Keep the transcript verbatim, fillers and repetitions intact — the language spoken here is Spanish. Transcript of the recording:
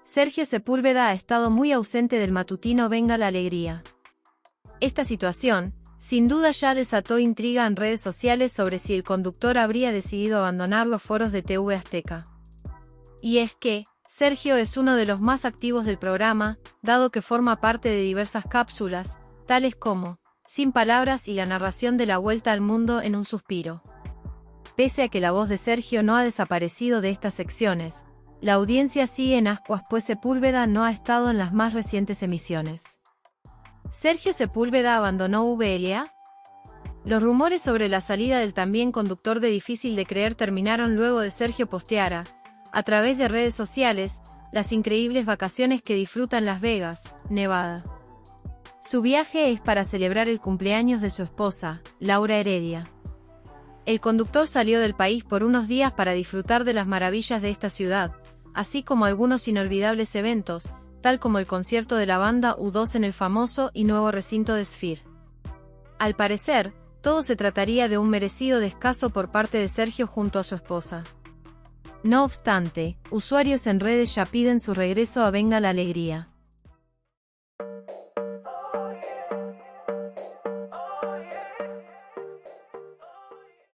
Sergio Sepúlveda ha estado muy ausente del matutino Venga la Alegría. Esta situación, sin duda, ya desató intriga en redes sociales sobre si el conductor habría decidido abandonar los foros de T V Azteca. Y es que, Sergio es uno de los más activos del programa, dado que forma parte de diversas cápsulas, tales como Sin Palabras y la narración de la Vuelta al Mundo en un Suspiro. Pese a que la voz de Sergio no ha desaparecido de estas secciones, la audiencia sigue en ascuas, pues Sepúlveda no ha estado en las más recientes emisiones. ¿Sergio Sepúlveda abandonó V L A? Los rumores sobre la salida del también conductor de Difícil de Creer terminaron luego de Sergio posteara, a través de redes sociales, las increíbles vacaciones que disfruta en Las Vegas, Nevada. Su viaje es para celebrar el cumpleaños de su esposa, Laura Heredia. El conductor salió del país por unos días para disfrutar de las maravillas de esta ciudad, así como algunos inolvidables eventos, tal como el concierto de la banda U dos en el famoso y nuevo recinto de Sphere. Al parecer, todo se trataría de un merecido descanso por parte de Sergio junto a su esposa. No obstante, usuarios en redes ya piden su regreso a Venga la Alegría.